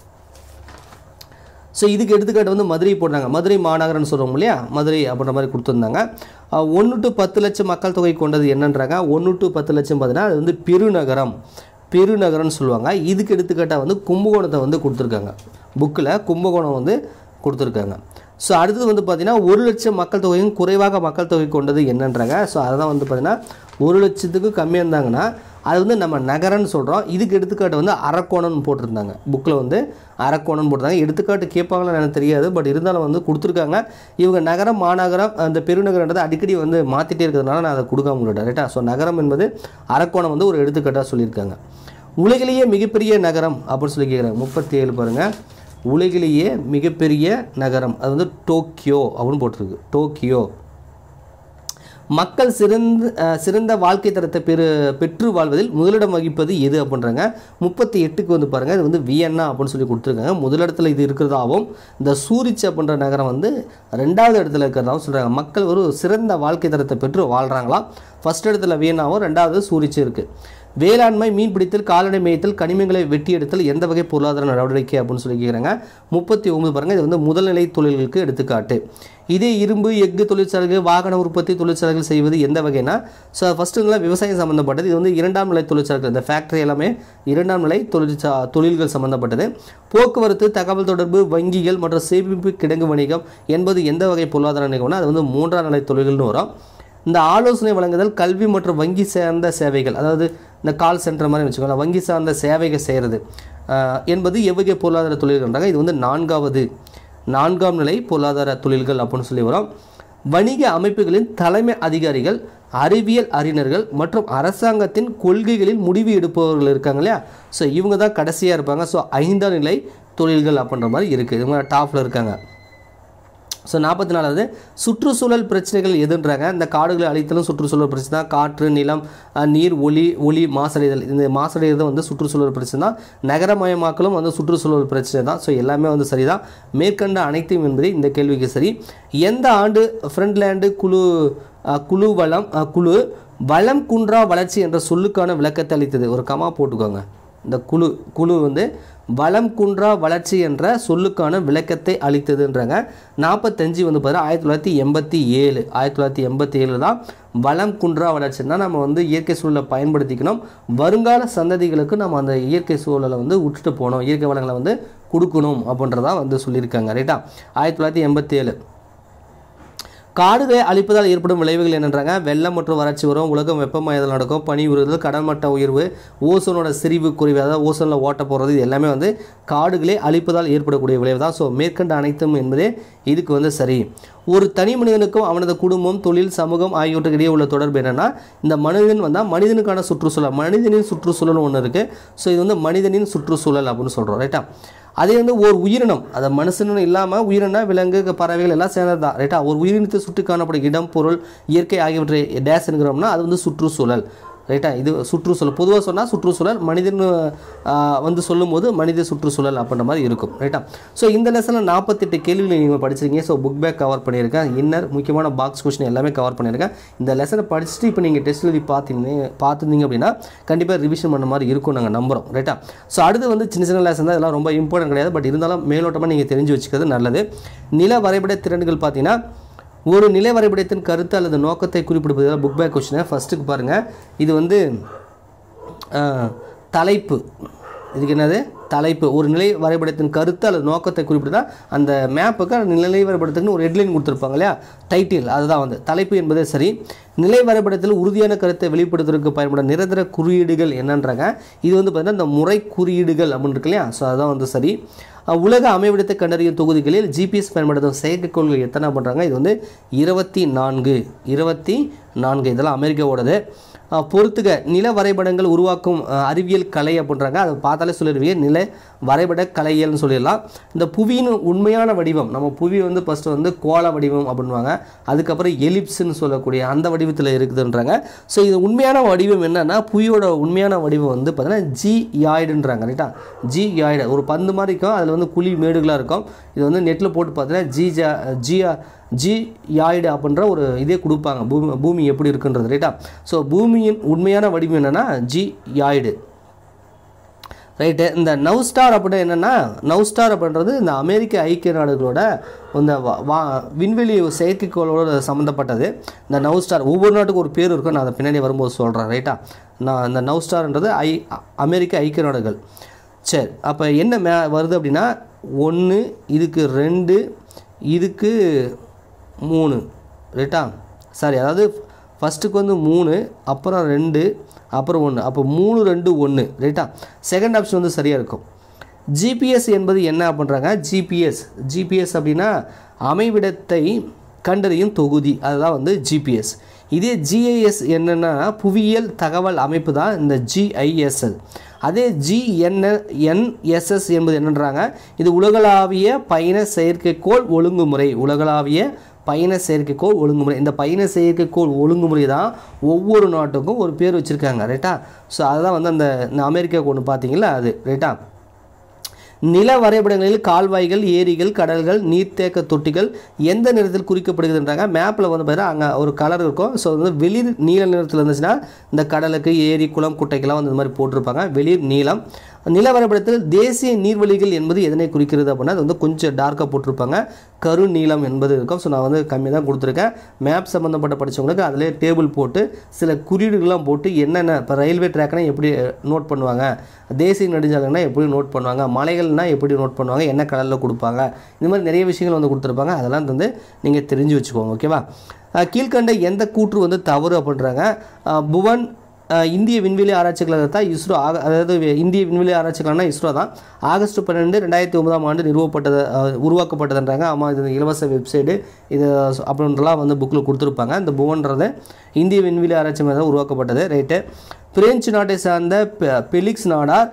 ஸோ இதுக்கு எடுத்துக்காட்டு வந்து மதுரை போடுறாங்க. மதுரை மாநகரம்னு சொல்கிறோம் இல்லையா, மதுரை அப்படின்ற மாதிரி கொடுத்துருந்தாங்க. 1 to 10 லட்சம் மக்கள் தொகை கொண்டது என்னன்றாங்க. 1 to 10 லட்சம் பார்த்தீங்கன்னா அது வந்து பெருநகரம்னு சொல்லுவாங்க. இதுக்கு எடுத்துக்காட்டாக வந்து கும்பகோணத்தை வந்து கொடுத்துருக்காங்க. புக்கில் கும்பகோணம் வந்து கொடுத்துருக்காங்க. ஸோ அடுத்தது வந்து பார்த்திங்கன்னா 1 லட்சம் மக்கள் தொகையும் குறைவாக மக்கள் தொகை கொண்டது என்னன்றாங்க. ஸோ அதுதான் வந்து பார்த்திங்கன்னா 1 லட்சத்துக்கு கம்மியாக இருந்தாங்கன்னா அது வந்து நம்ம நகரம்னு சொல்கிறோம். இதுக்கு எடுத்துக்காட்டு வந்து அரக்கோணம்னு போட்டிருந்தாங்க. புக்கில் வந்து அரக்கோணம்னு போட்டிருந்தாங்க. எடுத்துக்காட்டு கேட்பாங்கன்னு எனக்கு தெரியாது, பட் இருந்தாலும் வந்து கொடுத்துருக்காங்க. இவங்க நகரம், மாநகரம், அந்த பெருநகரன்றதை அடிக்கடி வந்து மாற்றிட்டே இருக்கிறதுனால நான் அதை கொடுக்காம விட்டேன், ரைட்டா. ஸோ நகரம் என்பது அரக்கோணம் வந்து ஒரு எடுத்துக்காட்டாக சொல்லியிருக்காங்க. உலகிலேயே மிகப்பெரிய நகரம் அப்படின்னு சொல்லி கேட்குறாங்க. 37 பாருங்கள், உலகிலேயே மிகப்பெரிய நகரம் அது வந்து டோக்கியோ அப்படின்னு போட்டிருக்கு. டோக்கியோ. மக்கள் சிறந்த வாழ்க்கை தரத்தை பெற்று வாழ்வதில் முதலிடம் வகிப்பது எது அப்படின்றாங்க. 38க்கு வந்து பாருங்கள், இது வந்து வியன்னா அப்படின்னு சொல்லி கொடுத்துருக்காங்க. முதலிடத்தில் இது இருக்கிறதாகவும், இந்த சூரிச் அப்படின்ற நகரம் வந்து 2வது இடத்துல இருக்கிறதாகவும் சொல்கிறாங்க. மக்கள் ஒரு சிறந்த வாழ்க்கை தரத்தை பெற்று வாழ்கிறாங்களாம். ஃபஸ்ட் இடத்துல வியன்னாவும், 2வது சூரிச்சு இருக்குது. வேளாண்மை, மீன்பிடித்தல், கால்நடை மேய்த்தல், கனிமங்களை வெட்டி எடுத்தல் எந்த வகை பொருளாதார நடவடிக்கை அப்படின்னு சொல்லி கேட்குறாங்க. 39 பாருங்கள், இது வந்து முதல்நிலை தொழில்களுக்கு எடுத்துக்காட்டு. இதே இரும்பு, எஃகு தொழிற்சாலைகள், வாகன உற்பத்தி தொழிற்சாலைகள் செய்வது எந்த வகைனா, ஸோ ஃபஸ்ட்டுங்களாம் விவசாயம் சம்மந்தப்பட்டது. இது வந்து 2ஆம் நிலை தொழிற்சாலைகள். இந்த ஃபேக்ட்ரி எல்லாமே 2ஆம் நிலை தொழில்கள் சம்மந்தப்பட்டது. போக்குவரத்து, தகவல் தொடர்பு, வங்கிகள் மற்றும் சேமிப்பு கிடங்கு வணிகம் என்பது எந்த வகை பொருளாதார நிகழ்வுனா அது வந்து 3ஆம் நிலை தொழில்கள்னு வரும். இந்த ஆலோசனை வழங்குதல், கல்வி மற்றும் வங்கி சார்ந்த சேவைகள், அதாவது இந்த கால் சென்டர் மாதிரி வச்சுக்கோங்க, வங்கி சார்ந்த சேவைகள் செய்கிறது என்பது எவ்வகை பொருளாதார தொழில்கள்ன்றாங்க. இது வந்து 4ஆம் நிலை பொருளாதார தொழில்கள் அப்படின்னு சொல்லி வரும். வணிக அமைப்புகளின் தலைமை அதிகாரிகள், அறிவியல் அறிஞர்கள் மற்றும் அரசாங்கத்தின் கொள்கைகளில் முடிவு எடுப்பவர்கள் இருக்காங்க இல்லையா, ஸோ இவங்க தான் கடைசியாக இருப்பாங்க. ஸோ 5ஆம் நிலை தொழில்கள் அப்படின்ற மாதிரி இருக்குது, இவங்க டாப்பில் இருக்காங்க. ஸோ 44வது சுற்றுச்சூழல் பிரச்சனைகள் எதுன்றாங்க. இந்த காடுகளை அழித்தலும் சுற்றுச்சூழல் பிரச்சனை தான். காற்று, நிலம், நீர், ஒளி மாசடைதல், இந்த மாசடைதல் வந்து சுற்றுச்சூழல் பிரச்சனை தான். நகரமயமாக்கலும் வந்து சுற்றுச்சூழல் பிரச்சனை தான். ஸோ எல்லாமே வந்து சரிதான். மேற்கண்ட அனைத்தையும் என்பது இந்த கேள்விக்கு சரி. எந்த ஆண்டு ஃப்ரண்ட்லேண்டு குழு வளம் குன்றா வளர்ச்சி என்ற சொல்லுக்கான விளக்கத்தை அளித்தது? ஒரு கமா போட்டுக்கோங்க. இந்த குழு வந்து வளம் குன்றா வளர்ச்சி என்ற சொல்லுக்கான விளக்கத்தை அளித்ததுன்றாங்க. 45 வந்து பார்த்தீங்கன்னா 1987 தான் வளம் குன்றா வளர்ச்சின்னா நம்ம வந்து இயற்கை சூழலை பயன்படுத்திக்கணும், வருங்கால சந்ததிகளுக்கு நம்ம அந்த இயற்கை சூழலை வந்து விட்டுட்டு போகணும், இயற்கை வளங்களை வந்து கொடுக்கணும் அப்படின்றதான் வந்து சொல்லியிருக்காங்க, ரைட்டா. 1987. காடுகளை அழிப்பதால் ஏற்படும் விளைவுகள் என்னன்றாங்க? வெள்ளம் மற்றும் வறட்சி வரும், உலகம் வெப்பமயதல் நடக்கும், பனி உருகுதல், கடல் மட்ட உயர்வு, ஓசோனோட செறிவு குறைவு, அதாவது ஓசோனில் ஓட்ட போகிறது, இது எல்லாமே வந்து காடுகளை அழிப்பதால் ஏற்படக்கூடிய விளைவு தான். ஸோ மேற்கண்ட அனைத்தும் என்பதே இதுக்கு வந்து சரி. ஒரு தனி மனிதனுக்கும் அவனது குடும்பம், தொழில், சமூகம் ஆகியவற்றுக்கு இடையே உள்ள தொடர்பு என்னென்னா, இந்த மனிதன் வந்தால் மனிதனுக்கான சுற்றுச்சூழல், மனிதனின் சுற்றுச்சூழல் ஒன்று இருக்குது. ஸோ இது வந்து மனிதனின் சுற்றுச்சூழல் அப்படின்னு சொல்கிறோம், ரைட்டா? அதே வந்து ஒரு உயிரினம், அதை மனுஷனும் இல்லாமல் உயிரினம், விலங்கு, பறவைகள் எல்லாம் சேர்ந்தது தான், ரைட்டா? ஒரு உயிரினத்தை சுற்றி காணப்படும் இடம், பொருள், இயற்கை ஆகியவற்றை டேஸ் என்கிறோம்னா அது வந்து சுற்றுச்சூழல், ரைட்டா? இது சுற்றுச்சூழல் பொதுவாக சொன்னால் சுற்றுச்சூழல், மனிதன் வந்து சொல்லும்போது மனித சுற்றுச்சூழல் அப்படின்ற மாதிரி இருக்கும், ரைட்டா? ஸோ இந்த லெசனில் 48 கேள்விகளை நீங்கள் படிச்சிருக்கீங்க. ஸோ புக் பேக் கவர் பண்ணியிருக்கேன், இன்னர் முக்கியமான பாக்ஸ் கொஸ்டின் எல்லாமே கவர் பண்ணியிருக்கேன். இந்த லெசனை படிச்சுட்டு இப்போ நீங்கள் டெஸ்ட் எழுதி பார்த்துருந்தீங்க அப்படின்னா கண்டிப்பாக ரிவிஷன் பண்ண மாதிரி இருக்கும், நாங்கள் நம்புகிறோம், ரைட்டா? ஸோ அடுத்து வந்து சின்ன சின்ன லெசன் தான், இதெல்லாம் ரொம்ப இம்பார்ட்டன்ட் கிடையாது, பட் இருந்தாலும் மேலோட்டமாக நீங்கள் தெரிஞ்சு வச்சுக்கிறது நல்லது. நில வரைபட திறன்கள் பார்த்தீங்கன்னா, ஒரு நிலை வரைபடத்தின் கருத்து அல்லது நோக்கத்தை குறிப்பிடுவதில் புக் பேக் கொஸ்டினை ஃபஸ்ட்டுக்கு பாருங்கள். இது வந்து தலைப்பு, இதுக்கு என்னது தலைப்பு? ஒரு நிலை வரைபடத்தின் கருத்து அல்லது நோக்கத்தை குறிப்பிடுதா அந்த மேப்புக்கு நிலை வரைபடத்துக்குன்னு ஒரு ஹெட்லைன் கொடுத்துருப்பாங்க இல்லையா, டைட்டில், அதுதான் வந்து தலைப்பு என்பதே சரி. நிலை வரைபடத்தில் உறுதியான கருத்தை வெளிப்படுத்துவதற்கு பயன்படும் நிரந்தர குறியீடுகள் என்னன்றாங்க? இது வந்து பார்த்தீங்கன்னா இந்த முறை குறியீடுகள் அப்படின்னு இருக்கு இல்லையா, ஸோ அதுதான் வந்து சரி. உலக அமைவிடத்தை கண்டறியும் தொகுதிகளில் ஜிபிஎஸ் பயன்படுத்தும் செயற்கைக்கோள்கள் எத்தனை பண்ணுறாங்க? இது வந்து 24. இதெல்லாம் அமெரிக்காவோடது. பொறுத்துக, நில வரைபடங்கள் உருவாக்கும் அறிவியல் கலை அப்படின்றாங்க. அதை பார்த்தாலே சொல்லிடுவீங்க, நில வரைபட கலையல்னு சொல்லிடலாம். இந்த புவியின் உண்மையான வடிவம், நம்ம புவி வந்து ஃபஸ்ட்டு வந்து கோள வடிவம் அப்படின்வாங்க, அதுக்கப்புறம் எலிப்ஸ்ன்னு சொல்லக்கூடிய அந்த வடிவத்தில் இருக்குதுன்றாங்க. ஸோ இது உண்மையான வடிவம் என்னன்னா, புவியோட உண்மையான வடிவம் வந்து பார்த்தீங்கன்னா ஜியாய்டுன்றாங்க, ரைட்டா? ஜியாய்டு ஒரு பந்து மாதிரி இருக்கும், அதில் வந்து குழி மேடுகளாக இருக்கும். இது வந்து நெட்டில் போட்டு பார்த்தீங்கன்னா ஜியாய்டு அப்படின்ற ஒரு இதே கொடுப்பாங்க, பூமி எப்படி இருக்குன்றது, ரைட்டா? ஸோ பூமியின் உண்மையான வடிவம் என்னென்னா ஜியாய்டு, ரைட்டு. இந்த நவ்ஸ்டார் அப்படின்னா என்னென்னா, நவ்ஸ்டார் அப்படின்றது இந்த அமெரிக்க ஐக்கிய நாடுகளோட இந்த விண்வெளி செயற்கைக்கோளோட சம்மந்தப்பட்டது. இந்த நவ்ஸ்டார் ஒவ்வொரு நாட்டுக்கும் ஒரு பேர் இருக்கும், நான் அதை பின்னாடி வரும்போது சொல்கிறேன், ரைட்டா? நான் இந்த நவ்ஸ்டார்ன்றது அமெரிக்க ஐக்கிய நாடுகள். சரி, அப்போ என்ன வருது அப்படின்னா, 1, இதுக்கு 2, இதுக்கு 3, ரைட்டா? சாரி, அதாவது ஃபஸ்ட்டுக்கு வந்து 3, அப்புறம் 2, அப்புறம் 1, அப்போ 3, 2, 1, ரைட்டா? செகண்ட் ஆப்ஷன் வந்து சரியாக இருக்கும். ஜிபிஎஸ் என்பது என்ன அப்படின்றாங்க? ஜிபிஎஸ் அப்படின்னா அமைவிடத்தை கண்டறியும் தொகுதி, அதுதான் வந்து ஜிபிஎஸ். இதே ஜிஐஎஸ் என்னென்னா புவியியல் தகவல் அமைப்பு தான் இந்த ஜிஐஎஸ்எல். அதே ஜிஎன்எஸ்எஸ் என்பது என்னன்றாங்க? இது உலகளாவிய பயண செயற்கைக்கோள் ஒழுங்குமுறை, இந்த பயண செயற்கைக்கோள் ஒழுங்குமுறை தான் ஒவ்வொரு நாட்டுக்கும் ஒரு பேர் வச்சுருக்காங்க, ரைட்டா? ஸோ அதுதான் வந்து அந்த அமெரிக்காவுக்கு ஒன்று பார்த்தீங்களா, அது, ரைட்டா? நில வரைபடங்களில் கால்வாய்கள், ஏரிகள், கடல்கள், நீர்த்தேக்க தொட்டிகள் எந்த நிறத்தில் குறிக்கப்படுகிறதுன்றாங்க? மேப்பில் வந்து பார்த்தீங்கன்னா அங்கே ஒரு கலர் இருக்கும். ஸோ வந்து வெளிர் நீல நிறத்தில் இருந்துச்சுன்னா இந்த கடலுக்கு, ஏரி, குளம், குட்டைக்கெல்லாம் வந்து இந்த மாதிரி போட்டிருப்பாங்க, வெளிர் நீலம். நில வரைபடத்தில் தேசிய நீர்வழிகள் என்பது எதனை குறிக்கிறது அப்படின்னா, அது வந்து கொஞ்சம் டார்க்காக போட்டிருப்பாங்க, கருநீலம் என்பது இருக்கும். ஸோ நான் வந்து கம்மி தான் கொடுத்துருக்கேன். மேப் சம்மந்தப்பட்ட படித்தவங்களுக்கு அதிலே டேபிள் போட்டு சில குறியீடுகள்லாம் போட்டு என்னென்ன, இப்போ ரயில்வே ட்ராக்னா எப்படி நோட் பண்ணுவாங்க, தேசிய நெடுஞ்சாலைனா எப்படி நோட் பண்ணுவாங்க, மலைகள்னால் எப்படி நோட் பண்ணுவாங்க, என்ன கலரில் கொடுப்பாங்க, இந்த மாதிரி நிறைய விஷயங்கள் வந்து கொடுத்துருப்பாங்க. அதெல்லாம் வந்து நீங்கள் தெரிஞ்சு வச்சுக்கோங்க, ஓகேவா? கீழ்கண்ட எந்த கூற்று வந்து தவறு அப்படின்றாங்க? புவன் இந்திய விண்வெளி ஆராய்ச்சி கழகத்தை இஸ்ரோ, அதாவது இந்திய விண்வெளி ஆராய்ச்சி கழகம்னா இஸ்ரோ தான், ஆகஸ்ட் 12, 2009 உருவாக்கப்பட்டதுன்றாங்க. ஆமாம், இது இலவச வெப்சைட்டு, இது அப்படின்றலாம் வந்து புக்கில் கொடுத்துருப்பாங்க. இந்த புவன்றது இந்திய விண்வெளி ஆராய்ச்சி மையம் உருவாக்கப்பட்டது, ரைட்டு. பிரெஞ்சு நாட்டை சார்ந்த பெலிக்ஸ் நாடார்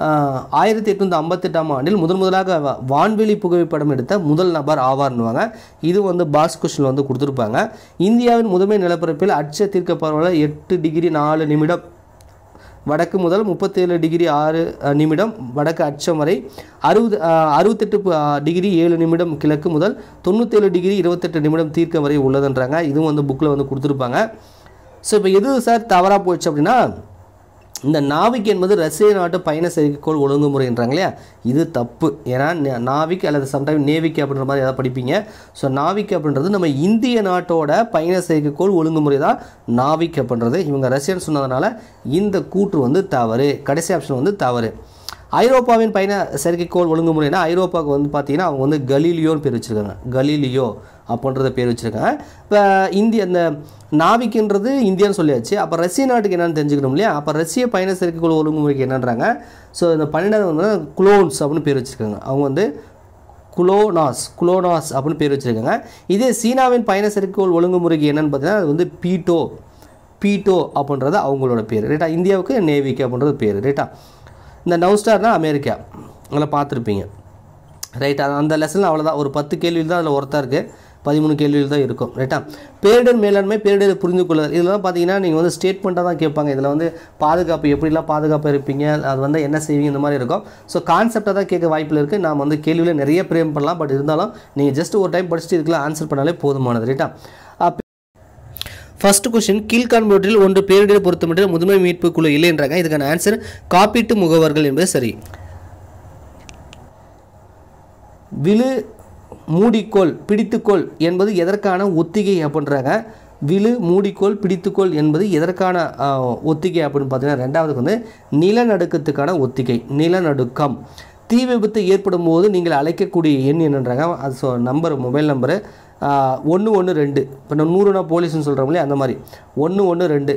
1858 முதலாக வான்வெளி புகைப்படம் எடுத்த முதல் நபர் ஆவார்னுவாங்க. இது வந்து பாக்ஸ் கொஸ்டின் வந்து கொடுத்துருப்பாங்க. இந்தியாவின் முதன்மை நிலப்பரப்பில் அச்ச தீர்க்க பரவல் 8 டிகிரி 4 நிமிடம் வடக்கு முதல் 37 டிகிரி 6 நிமிடம் வடக்கு அச்சம் வரை, 68 டிகிரி 7 நிமிடம் கிழக்கு முதல் 97 டிகிரி 28 நிமிடம் தீர்க்க வரை உள்ளதுன்றாங்க. இதுவும் வந்து புக்கில் வந்து கொடுத்துருப்பாங்க. ஸோ இப்போ எது சார் தவறாக போச்சு அப்படின்னா, இந்த நாவிக் என்பது ரஷ்ய நாட்டு பயண செயற்கைக்கோள் ஒழுங்குமுறைன்றாங்க இல்லையா, இது தப்பு. ஏன்னா நாவிக் அல்லது சம்டைம் நேவிக் அப்படின்ற மாதிரி ஏதாவது படிப்பீங்க. ஸோ நாவிக் அப்படின்றது நம்ம இந்திய நாட்டோட பயண செயற்கைக்கோள் ஒழுங்குமுறை தான் நாவிக் அப்படின்றது. இவங்க ரஷ்யன் சொன்னதுனால இந்த கூற்று வந்து தவறு, கடைசி ஆப்ஷன் வந்து தவறு. ஐரோப்பாவின் பயண செயற்கைக்கோள் ஒழுங்குமுறைனா ஐரோப்பாவுக்கு வந்து பார்த்தீங்கன்னா அவங்க வந்து கலீலியோன்னு பேர் வச்சுருக்காங்க. கலீலியோ அப்படின்றத பேர் வச்சுருக்காங்க. இப்போ இந்திய அந்த நாவிக்குன்றது இந்தியான்னு சொல்லியாச்சு. அப்போ ரஷ்ய நாட்டுக்கு என்னென்னு தெரிஞ்சுக்கணும் இல்லையா? அப்போ ரஷ்ய பயண செயற்கைக்கோள் ஒழுங்குமுறைக்கு என்னன்றாங்க? ஸோ இந்த 12 வந்து குளோன்ஸ் அப்படின்னு பேர் வச்சுருக்காங்க. அவங்க வந்து குளோனாஸ் அப்படின்னு பேர் வச்சுருக்காங்க. இதே சீனாவின் பயண செயற்கைக்கோள் ஒழுங்குமுறைக்கு என்னென்னு பார்த்தீங்கன்னா அது வந்து பீட்டோ அப்படின்றது அவங்களோட பேர். ரைட்டா? இந்தியாவுக்கு நேவிக்கு அப்படின்றது பேர். ரைட்டா? இந்த நவ்ஸ்டார்னா அமெரிக்கா, அதில் பார்த்துருப்பீங்க. ரைட்டா? அந்த லெசனில் அவ்வளோதான். ஒரு 10 கேள்வியில் தான் அதில் ஒருத்தா இருக்குது, 13 கேள்வியில் தான் இருக்கும். ரைட்டா? பேரிடர் மேலாண்மை, பேரிடர் புரிந்து கொள்ளுதல், இதெல்லாம் பார்த்தீங்கன்னா நீங்கள் வந்து ஸ்டேட்மெண்ட்டாக தான் கேட்பாங்க. இதில் வந்து பாதுகாப்பு எப்படிலாம் பாதுகாப்பாக இருப்பீங்க, அது வந்து என்ன செய்வீங்க, இந்த மாதிரி இருக்கும். ஸோ கான்செப்டாக தான் கேட்க வாய்ப்பில் இருக்குது. நாம் வந்து கேள்வியில் நிறைய பிரேம் பண்ணலாம். பட் இருந்தாலும் நீங்கள் ஜஸ்ட் ஒரு டைம் படிச்சுட்டு இதுக்கெல்லாம் ஆன்சர் பண்ணாலே போதுமானது. ரைட்டா? ஃபர்ஸ்ட் கொஸ்டின், கீழ்காண்பவற்றில் ஒன்று பேரிடர் பொருத்தமற்ற முதன்மை மீட்பு குழு இல்லைன்றாங்க. இதுக்கான ஆன்சர் காப்பீட்டு முகவர்கள் என்பது சரி. விழு மூடிக்கோள் பிடித்துக்கோள் என்பது எதற்கான ஒத்திகை அப்படின்றாங்க. விழு மூடிக்கோள் பிடித்துக்கோள் என்பது எதற்கான ஒத்திகை அப்படின்னு பார்த்தீங்கன்னா ரெண்டாவதுக்கு வந்து நிலநடுக்கத்துக்கான ஒத்திகை. நிலநடுக்கம். தீ விபத்து ஏற்படும் போது நீங்கள் அழைக்கக்கூடிய எண் என்னன்றாங்க. அது நம்பர், மொபைல் நம்பரு 112. இப்போ நம்ம 100னா போலீஸ்னு சொல்கிறோம்லே அந்த மாதிரி 112.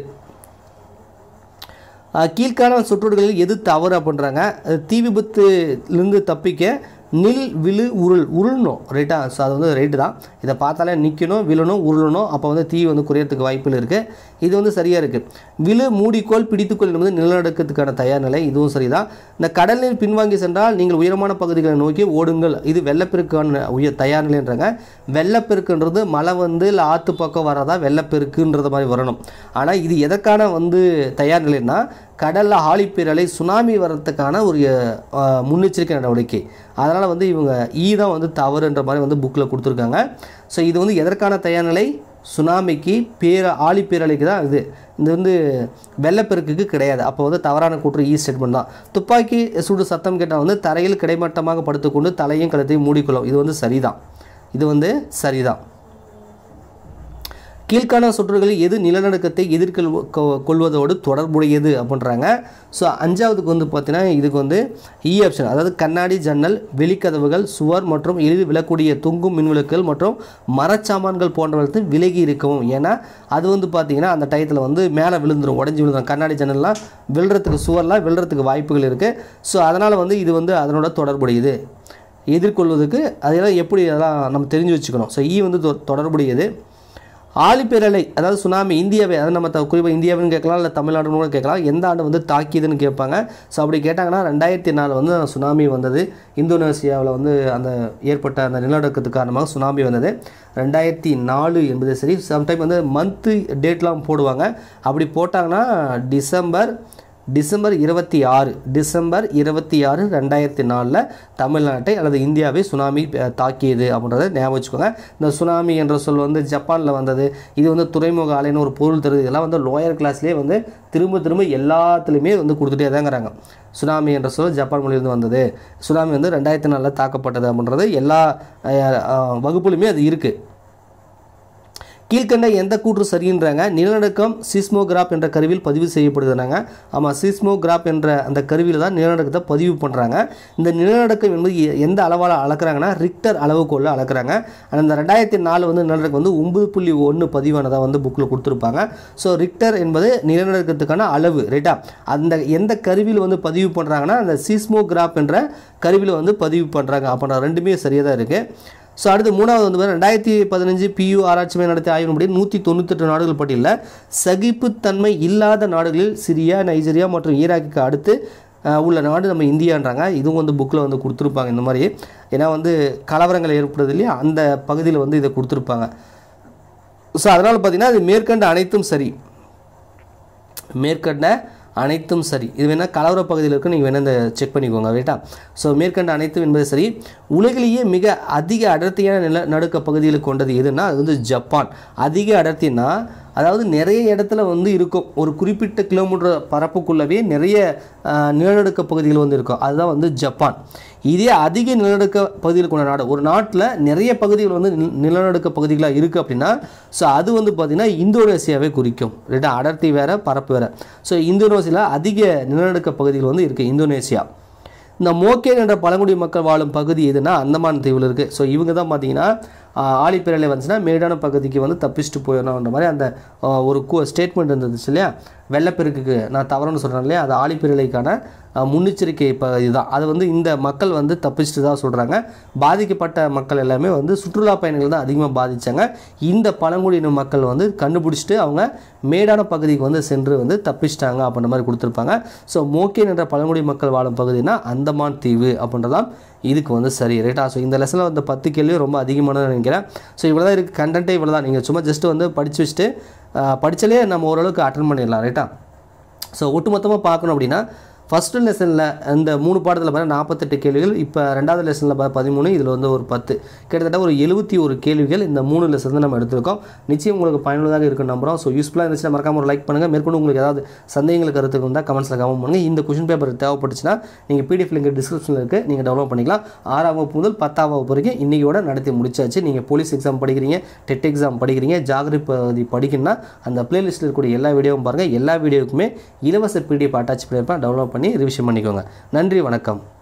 கீழ்காண சொற்றொடர்களில் எது தவறு அப்படின்றாங்க. தீ விபத்துலேருந்து தப்பிக்க நில் விழு உருளணும். ரைட்டா? ஸோ அது வந்து ரைட்டு தான். இதை பார்த்தாலே நிற்கணும், விழணும், உருளணும். அப்போ வந்து தீ வந்து குறையறதுக்கு வாய்ப்பில் இருக்குது. இது வந்து சரியாக இருக்குது. விழு மூடிக்கோள் பிடித்துக்கோள் என்பது நிலநடுக்கத்துக்கான தயார் நிலை. இதுவும் சரிதான். இந்த கடல் நீர் பின்வாங்கி சென்றால் நீங்கள் உயரமான பகுதிகளை நோக்கி ஓடுங்கள். இது வெள்ளப்பெருக்கான தயார் நிலைன்றாங்க. வெள்ளப்பெருக்குன்றது மழை வந்து இல்லை ஆற்று பக்கம் வரதா வெள்ளப்பெருக்குன்றது மாதிரி வரணும். ஆனால் இது எதற்கான வந்து தயார் நிலைன்னா கடலில் ஆழிப்பேரலை சுனாமி வர்றதுக்கான ஒரு முன்னெச்சரிக்கை நடவடிக்கை. அதனால் வந்து இவங்க தான் வந்து தவறுன்ற மாதிரி வந்து புக்கில் கொடுத்துருக்காங்க. ஸோ இது வந்து எதற்கான தயார் நிலை? சுனாமிக்கு, ஆழிப்பேரலைக்கு தான் இது வந்து வெள்ளப்பெருக்குக்கு கிடையாது. அப்போ வந்து தவறான கூற்று ஸ்டேட்மெண்ட் தான். துப்பாக்கி சுடு சத்தம் கேட்டால் வந்து தரையில் கிடைமட்டமாக படுத்துக்கொண்டு தலையும் கழுத்தையும் மூடிக்கொள்ளும். இது வந்து சரிதான். இது வந்து சரிதான். கீழ்காண சொற்றொடர்களில் எது நிலநடுக்கத்தை எதிர்கொள்வதோடு தொடர்புடையது அப்படின்றாங்க. ஸோ அஞ்சாவதுக்கு வந்து பார்த்தீங்கன்னா இதுக்கு வந்து ஆப்ஷன், அதாவது கண்ணாடி ஜன்னல், வெளிக்கதவுகள், சுவர் மற்றும் எளிதில் விழக்கூடிய தொங்கும் மின்விளக்குகள் மற்றும் மரச்சாமான்கள் போன்றவற்றை விலகி இருக்கவும். ஏன்னா அது வந்து பார்த்தீங்கன்னா அந்த டயத்தில் வந்து மேலே விழுந்துடும், உடஞ்சி விழுந்துடும். கண்ணாடி ஜன்னல்லாம் விழுறதுக்கு, சுவர்லாம் விழுறதுக்கு வாய்ப்புகள் இருக்குது. ஸோ அதனால் வந்து இது வந்து அதனோட தொடர்புடையது. எதிர்கொள்வதற்கு அதெல்லாம் எப்படி அதெல்லாம் நம்ம தெரிஞ்சு வச்சுக்கணும். ஸோ வந்து தொடர்புடையது. ஆழிப்பேரலை, அதாவது சுனாமி, இந்தியாவை, அதாவது நம்ம குறிப்பாக இந்தியாவுன்னு கேட்கலாம், இல்லை தமிழ்நாடுன்னு கூட கேட்கலாம். எந்த ஆண்டு வந்து தாக்கியதுன்னு கேட்பாங்க. ஸோ அப்படி கேட்டாங்கன்னா 2004 வந்து சுனாமி வந்தது. இந்தோனேசியாவில் வந்து அந்த ஏற்பட்ட அந்த நிலநடுக்கத்துக்கு காரணமாக சுனாமி வந்தது 2004 என்பது சரி. சம்டைம் வந்து மந்த்து டேட்லாம் போடுவாங்க. அப்படி போட்டாங்கன்னா டிசம்பர் 26 2004 தமிழ்நாட்டை அல்லது இந்தியாவை சுனாமி தாக்கியது அப்படின்றத ஞாபகம் வச்சுக்கோங்க. இந்த சுனாமி என்ற சொல் வந்து ஜப்பானில் வந்தது. இது வந்து துறைமுக ஆலைன்னு ஒரு பொருள் தருது. இதெல்லாம் வந்து லோயர் கிளாஸ்லேயே வந்து திரும்ப எல்லாத்துலேயுமே வந்து கொடுத்துட்டே தாங்கிறாங்க. சுனாமி என்ற சொல் ஜப்பான் மொழியிலிருந்து வந்தது. சுனாமி வந்து 2004 தாக்கப்பட்டது அப்படின்றது எல்லா வகுப்புலையுமே அது இருக்குது. கீழ்கண்ட எந்த கூற்று சரின்றாங்க. நிலநடுக்கம் சிஸ்மோகிராப் என்ற கருவியில் பதிவு செய்யப்படுதுனாங்க. ஆமாம், சிஸ்மோகிராப் என்ற அந்த கருவியில் தான் நிலநடுக்கத்தை பதிவு பண்ணுறாங்க. இந்த நிலநடுக்கம் என்பது எந்த அளவால் அளக்குறாங்கன்னா ரிக்டர் அளவுகோலில் அளக்குறாங்க. அந்த 2004 வந்து நிலநடுக்கம் வந்து 9.1 பதிவானதாக வந்து புக்கில் கொடுத்துருப்பாங்க. ஸோ ரிக்டர் என்பது நிலநடுக்கத்துக்கான அளவு. ரைட்டா? அந்த எந்த கருவியில் வந்து பதிவு பண்ணுறாங்கன்னா அந்த சிஸ்மோகிராப் என்ற கருவியில் வந்து பதிவு பண்ணுறாங்க. அப்படின்ற ரெண்டுமே சரியாக தான் இருக்குது. ஸோ அடுத்து மூணாவது வந்து 2015 PU ஆராய்ச்சி மையம் நடத்திய ஆய்வின்படி 198 நாடுகள் பட்டியலில் சகிப்புத்தன்மை இல்லாத நாடுகளில் சிரியா, நைஜீரியா மற்றும் ஈராக்கு அடுத்து உள்ள நாடு நம்ம இந்தியான்றாங்க. இதுவும் வந்து புக்கில் வந்து கொடுத்துருப்பாங்க இந்த மாதிரி. ஏன்னா வந்து கலவரங்கள் ஏற்படுது இல்லையா, அந்த பகுதியில் வந்து இதை கொடுத்துருப்பாங்க. ஸோ அதனால் பார்த்திங்கன்னா அது மேற்கண்ட அனைத்தும் சரி. மேற்கண்ட அனைத்தும் சரி. இது வேணால் கலவர பகுதியில் இருக்குது, நீங்கள் வேணால் இந்த செக் பண்ணிக்கோங்க. ரைட்டா? ஸோ மேற்கண்ட அனைத்தும் என்பது சரி. உலகிலேயே மிக அதிக அடர்த்தியான நிலநடுக்க பகுதிகளை கொண்டது எதுனா அது வந்து ஜப்பான். அதிக அடர்த்தினா அதாவது நிறைய இடத்துல வந்து இருக்கும். ஒரு குறிப்பிட்ட கிலோமீட்டர் பரப்புக்குள்ளவே நிறைய நிலநடுக்க பகுதிகள் வந்து இருக்கும். அதுதான் வந்து ஜப்பான். இதே அதிக நிலநடுக்க பகுதியில் கொண்ட நாடு, ஒரு நாட்டில் நிறைய பகுதிகள் வந்து நிலநடுக்க பகுதிகளாக இருக்குது அப்படின்னா ஸோ அது வந்து பார்த்திங்கன்னா இந்தோனேசியாவே குறிக்கும். ரைட்டா? அடர்த்தி வேறு, பரப்பு வேறு. ஸோ இந்தோனேசியாவில் அதிக நிலநடுக்க பகுதிகள் வந்து இருக்குது. இந்தோனேசியா. இந்த மோக்கேன் என்ற பழங்குடி மக்கள் வாழும் பகுதி எதுனா அந்தமான் தீவில் இருக்குது. ஸோ இவங்க தான் பார்த்தீங்கன்னா ஆழிப்பேரலை வந்துச்சுன்னா மேடான பகுதிக்கு வந்து தப்பிச்சுட்டு போயிடணுன்ற மாதிரி அந்த ஒரு ஸ்டேட்மெண்ட் இருந்துச்சு இல்லையா. வெள்ளப்பெருக்குக்கு நான் தவறுன்னு சொல்கிறேன் இல்லையா, அது ஆழிப்பேரலைக்கான முன்னெச்சரிக்கை பகுதி தான். அது வந்து இந்த மக்கள் வந்து தப்பிச்சுட்டு தான் சொல்கிறாங்க. பாதிக்கப்பட்ட மக்கள் எல்லாமே வந்து சுற்றுலா பயணிகள் தான் அதிகமாக பாதித்தாங்க. இந்த பழங்குடியின மக்கள் வந்து கண்டுபிடிச்சிட்டு அவங்க மேடான பகுதிக்கு வந்து சென்று வந்து தப்பிச்சிட்டாங்க அப்படின்ற மாதிரி கொடுத்துருப்பாங்க. ஸோ மோக்கேன் என்ற பழங்குடி மக்கள் வாழும் பகுதினா அந்தமான் தீவு அப்படின்றதான் இதுக்கு வந்து சரி ரைட்டா. ஸோ இந்த லெசனில் வந்து 10 கேள்வி ரொம்ப அதிகமானது நினைக்கிறேன். ஸோ இவ்வளோ தான் இருக்குது, கண்டென்ட்டே இவ்வளோ தான். நீங்கள் சும்மா ஜஸ்ட்டு வந்து படித்து வச்சுட்டு படித்தாலே நம்ம ஓரளவுக்கு அட்டன் பண்ணிடலாம் ரைட்டா. ஸோ ஒட்டுமொத்தமாக பார்க்கணும் அப்படின்னா ஃபஸ்ட்டு லெசனில் இந்த 3 பாடத்தில் பார்த்தா 48 கேள்விகள், இப்போ 2வது லெசனில் 13, இதில் வந்து ஒரு 10, கிட்டத்தட்ட ஒரு 71 கேள்விகள் இந்த 3 லெசன் நம்ம எடுத்திருக்கோம். நிச்சயம் உங்களுக்கு பயனுள்ளதாக இருக்குன்னு நம்புகிறோம். ஸோ யூஸ்ஃபுல்லாக இருந்துச்சுன்னா மறக்காம ஒரு லைக் பண்ணுங்கள். மேற்கொண்டு உங்களுக்கு ஏதாவது சந்தேகங்கள் கருத்துக்கு இருந்தால் கமெண்ட்ஸில் கமெண்ட் பண்ணுங்கள். இந்த கொஷின் பேப்பர் தேவைப்பட்டுச்சுன்னா நீங்கள் PDF லிங்க் டிஸ்கிரிப்ஷனில் இருக்குது, நீங்கள் டவுன்லோட் பண்ணிக்கலாம். 6ஆம் வகுப்பு முதல் 10ஆம் வகுப்பு வரைக்கும் இன்றைக்கியோட நடத்தி முடிச்சாச்சு. நீங்கள் போலீஸ் எக்ஸாம் படிக்கிறீங்க, டெட் எக்ஸாம் படிக்கிறீங்க, ஜாகிரபி படிக்கணும்னா அந்த பிளேலிஸ்ட்டில் இருக்கக்கூடிய எல்லா வீடியோவும் பாருங்கள். எல்லா வீடியோவுக்குமே இலவச PDF அட்டாச் பண்ணியிருப்பேன், டவுன்லோட் பண்ணி ரிவிஷன் பண்ணிக்கோங்க. நன்றி, வணக்கம்.